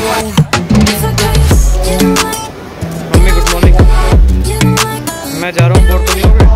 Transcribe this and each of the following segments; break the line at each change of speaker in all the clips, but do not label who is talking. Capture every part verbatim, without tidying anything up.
Mummy good morning. मैं जा रहा हूँ, बोर तो नहीं हो गए?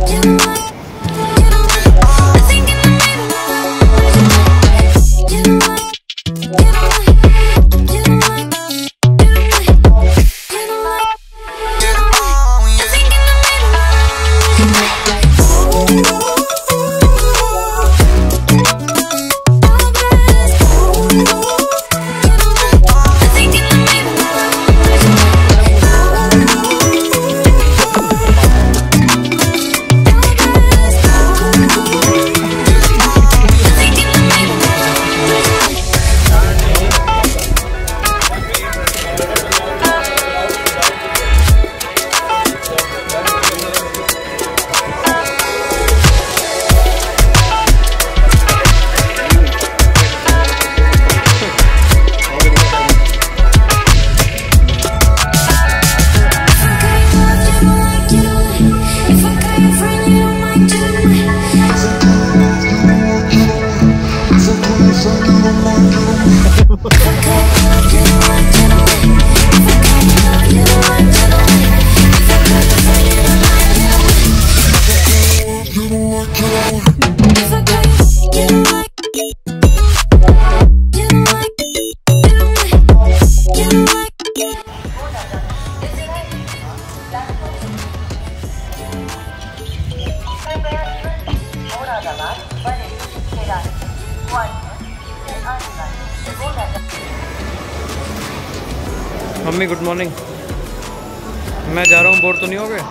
मम्मी गुड मॉर्निंग। मैं जा रहा हूँ, बोर तो नहीं हो गए?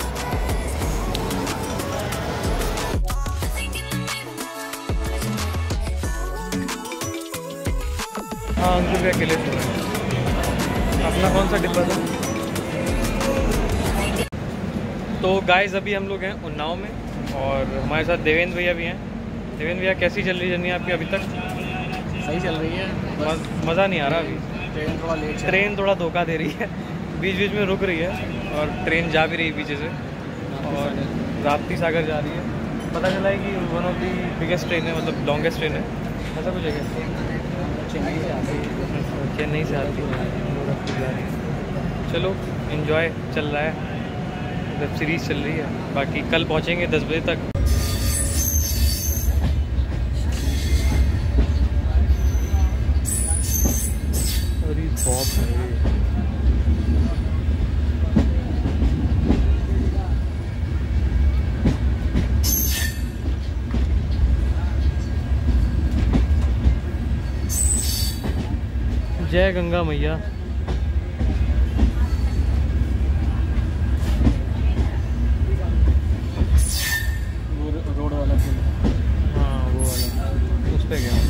हाँ अंकुर भी अकेले सो रहे हैं। अपना कौन सा डिब्बा था? तो गाइस अभी हम लोग हैं उन्नाव में और हमारे साथ देवेंद्र भैया भी हैं। देवेंद्र भैया कैसी चल रही जर्नी आपकी अभी तक?
सही चल रही है,
मज़ा नहीं आ रहा अभी।
ट्रेन थोड़ा लेट है।
ट्रेन थोड़ा धोखा दे रही है, बीच बीच में रुक रही है और ट्रेन जा भी रही है पीछे से और राप्ती सागर जा रही है। पता चला है कि one of the biggest train है, मतलब लॉन्गेस्ट ट्रेन है। ऐसा कुछ है क्या?
चेन्नई से आती है।
चेन्नई से आती है, राप्ती जा रही है। चलो इन्जॉय चल रहा है, वेब सीरीज़ चल रही है। बाकी कल पहुँचेंगे दस बजे तक। जय गंगा मैया।
रोड वाला पुल।
हाँ वो वाला, उस पे गया।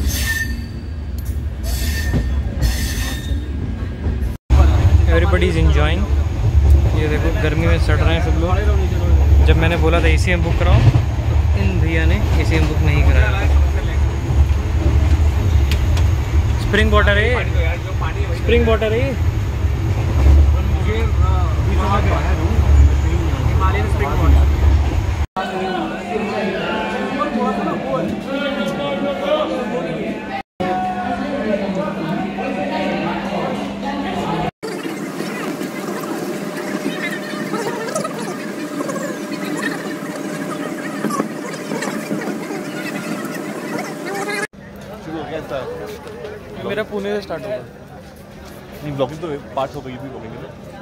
Everybody is enjoying. ये देखो गर्मी में सड़ रहे हैं सब लोग। जब मैंने बोला था एसी में बुक कराओ तो इन भैया ने एसी में बुक नहीं कराया। स्प्रिंग वाटर है, स्प्रिंग वाटर है।
Himalayan spring water.
मेरा पुणे से स्टार्ट होगा।
नहीं ब्लॉगिंग तो पार्ट हो गई भी ब्लॉगिंग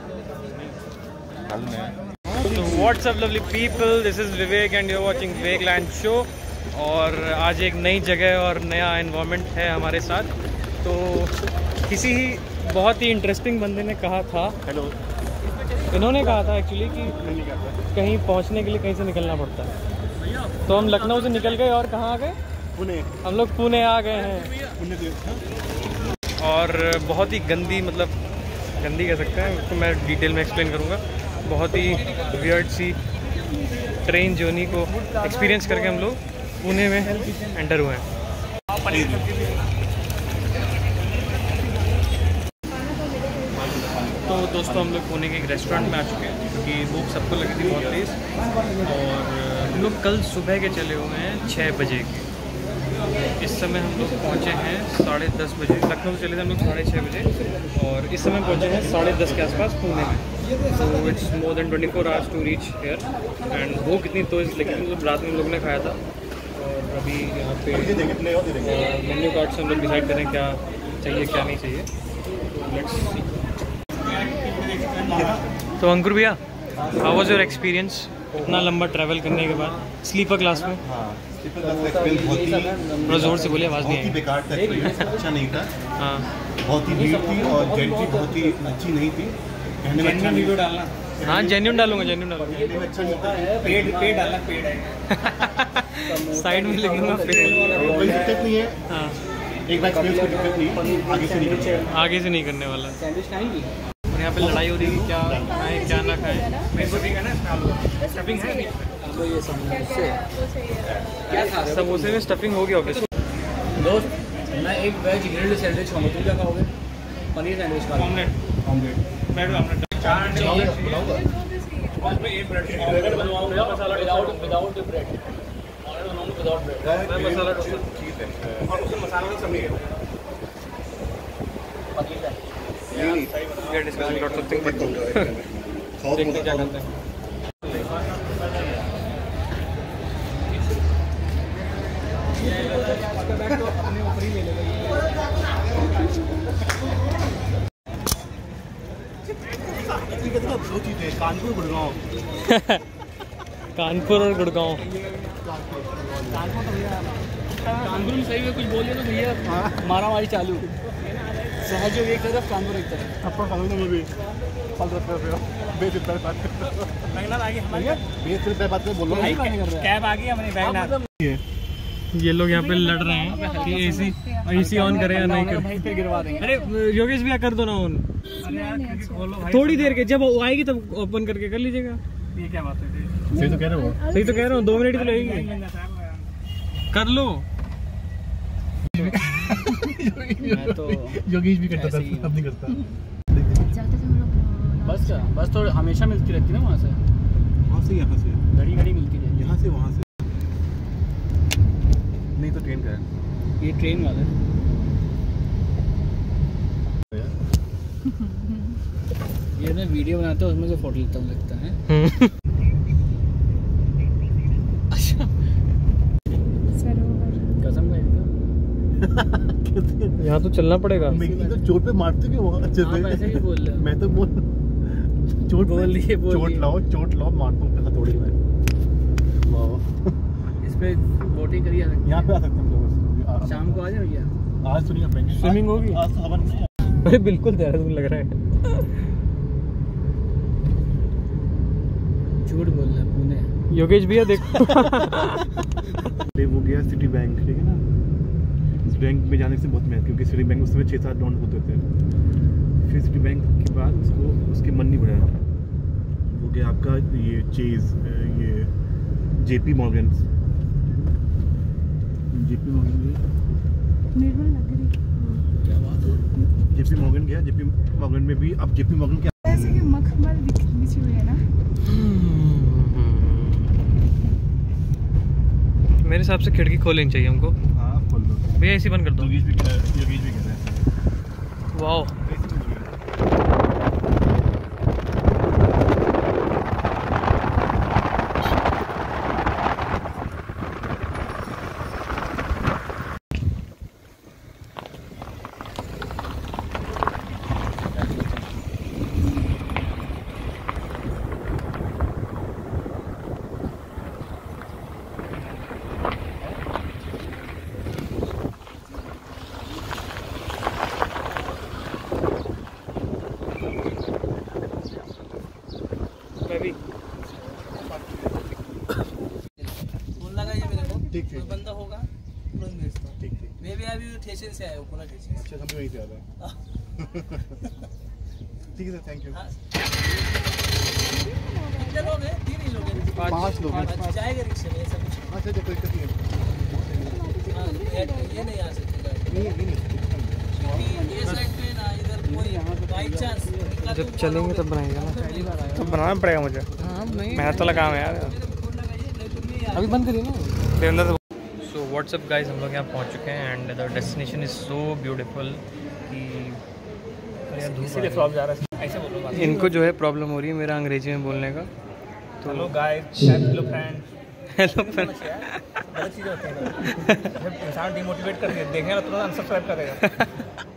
है।
तो what's up lovely people, this is Vivek and you are watching Vivek land show. और आज एक नई जगह और नया एनवायरनमेंट है हमारे साथ। तो किसी ही बहुत ही इंटरेस्टिंग बंदे ने कहा था, हेलो, इन्होंने कहा था एक्चुअली कि कहीं पहुंचने के लिए कहीं से निकलना पड़ता है। तो हम लखनऊ से निकल गए और कहाँ आ गए? पुणे। हम लोग पुणे आ गए हैं। और बहुत ही गंदी, मतलब गंदी कह सकते हैं, उसको मैं डिटेल में एक्सप्लेन करूँगा। बहुत ही वियर्ड सी ट्रेन जर्नी को एक्सपीरियंस करके हम लोग पुणे में एंटर हुए हैं। तो दोस्तों हम लोग पुणे के एक रेस्टोरेंट में आ चुके हैं क्योंकि भूख सबको लगी थी बहुत तेज़। और हम लोग कल सुबह के चले हुए हैं छः बजे के। इस समय हम लोग पहुँचे हैं साढ़े दस बजे। लखनऊ से चले थे हम लोग साढ़े छः बजे और इस समय पहुँचे हैं साढ़े दस के आसपास पुणे में। तो it's more than twenty four hours to reach here and भूख इतनी तो लेकिन मतलब रात में हम लोग ने खाया था। और अभी यहाँ पे मेन्यू कार्ड से हम लोग डिसाइड करें क्या चाहिए क्या नहीं चाहिए। Let's see. तो अंकुर भैया, हाउ वाज योर एक्सपीरियंस इतना लंबा ट्रैवल करने के बाद स्लीपर क्लास में?
हाँ, स्लीपर क्लास का एक्सपीरियंस बहुत ही
थोड़ा जोर से बोलिए, आवाज़ नहीं
बहुत ही
आई।
बेकार था एक्सपीरियंस, अच्छा नहीं था।
हाँ,
बहुत ही भीड़ थी और जेंट्री बहुत ही अच्छी नहीं थी। कहने में अच्छा वीडियो डालना।
हाँ जेन्यून डालूंगा, जेन्यून डालूंगा।
कहने में अच्छा नहीं था।
पेड़ पेड़ डालना, पेड़ है
साइड में लिख लूँगा फिर।
कोई दिक्कत नहीं है,
हाँ,
एक बार एक्सपीरियंस कोई दिक्कत नहीं है, आगे से नहीं करना।
आगे से नहीं करने वाला।
सैंडविच खाएंगी?
और यहाँ पे लड़ाई हो रही है क्या खाएं क्या ना खाएं। मेरे को भी है ना स्टफिंग है नहीं?
तो ये समोसे क्या खा रहे हो?
समोसे में स्टफिंग हो गया ऑब्वियसली।
दोस्त, मैं एक वेज ग्रिल्ड सैंडविच खाऊंगा, तुम क्या खाओगे? पनीर सैंडविच खा
ऑमलेट, ऑमलेट मैं भी ऑमलेट चार अंडे ऑमलेट में एक bread masala
without without bread without bread
मैं मसाला डोसा
और उसमें मसाला तो सब नहीं है।
पनीर है।
We are discussing lots of things, but देखते हैं क्या करते हैं।
दो चीज़ें, कानपुर गुड़गांव।
कानपुर और गुड़गांव।
कानपुर में सही में कुछ बोलिए तो भैया मारा मारी चालू। सहयोग एक तरफ, कानपुर एक तरफ।
आपको कानून में भी फल रखते हो बेसिर्फ बात
वैगनर आ गई हमारी,
बेसिर्फ बात में बोलो।
कैब आ गई हमारी वैगनर।
ये लोग यहाँ पे लड़ रहे हैं कि एसी एसी ऑन करें या नहीं करें।
वहीं पे गिरवा देंगे।
अरे योगेश भैया कर दो ना ऑन, थोड़ी देर के जब वो आएगी तब ओपन करके कर लीजिएगा।
ये क्या बात है?
सही तो कह रहे हो।
सही तो कह रहा हूँ, दो मिनट ही तो लगेगी, कर लो।
मैं तो
योगेश भी करता था,
ऐसे ही
अब नहीं करता।
बस का बस तो हमेशा मिलती रहती ना वहाँ से,
वहाँ से यहाँ से,
घड़ी घड़ी मिलती रहती।
यहाँ से वहाँ से नहीं तो ट्रेन का है।
ये ट्रेन वाला है। ये ना वीडियो बनाते हैं उसमें से फोटो लेता हूँ लगता है। अच्छा कसम का
यहाँ तो चलना पड़ेगा।
मिकी तो चोट पे मारते क्यों वो अच्छे
आप ऐसे ही बोल रहे हो।
मैं तो बोल चोट
बोल दिए, बोल
चोट
दिए।
लाओ चोट लाओ मारता हूँ हथौड़ी में। वाह,
इस पे बोटिंग करी जा सकती
यहाँ पे आ सकते हैं हम लोग।
है। शाम को आ जाओ भैया।
आज तो नहीं आ पाएंगे।
Swimming होगी?
आज तो हवन नहीं है।
अरे बिल्कुल देहरादून लग रहा है।
झूठ बोल रहा है, पुणे।
योगेश भैया देखो।
वो गया सिटी बैंक, ठीक है ना। इस बैंक में जाने से बहुत मेहनत, क्योंकि सिटी बैंक उस समय छः सात राउंड होते थे। फिर सिटी बैंक के बाद उसको उसके मन नहीं बढ़ा, वो गया आपका ये चेज, ये जेपी मॉर्गन। जेपी मॉर्गन
क्या बात है?
जेपी मॉर्गन गया। जेपी मॉर्गन में भी अब जेपी मॉर्गन क्या
ऐसे कि मखमल बिछी हुई है ना।
मेरे हिसाब से खिड़की खोलनी चाहिए हमको।
हाँ खोल दो
भैया एसी बंद कर दो।
योगेश भी योगेश भी कह रहे हैं।
वाओ, मैं भी
फोन लगाइए मेरे को।
ठीक ठीक
कोई बंदा होगा तुरंत भेजता हूँ।
ठीक ठीक।
मैं भी अभी स्टेशन से आया हूँ, पुणे स्टेशन से।
अच्छा हम भी वहीं से आ रहे हैं। ठीक है सर, थैंक यू।
हाँ। कितने लोग हैं? तीन ही लोग हैं।
पाँच लोग हैं।
अच्छा, जाएगा रिक्शे में ऐसा कुछ?
अच्छा अच्छा, कोई दिक्कत नहीं है।
हाँ, ये ये नहीं आ सकते गाड़ी।
नहीं नहीं नहीं।
क्योंकि ये साइड पे ना इधर कोई बाई चांस
जब चलेंगे तब बनाएगा ना, तब बनाना पड़ेगा मुझे। मेहनत वाला काम है यार। अभी बंद करिए ना देवेंद्र। सो व्हाट्सअप गाइस, हम लोग यहाँ पहुँच चुके हैं and the destination is so beautiful कि
इसीलिए फ्लॉप जा रहा है, ऐसे बोलो बात।
इनको जो है प्रॉब्लम हो रही है मेरा अंग्रेजी में बोलने का। तो
hello guys, hello friend,
hello friend,
गलत चीज़ें होती हैं, इंसान डिमोटिवेट करके देखेगा तो तुरंत अनसब्सक्राइब करेगा।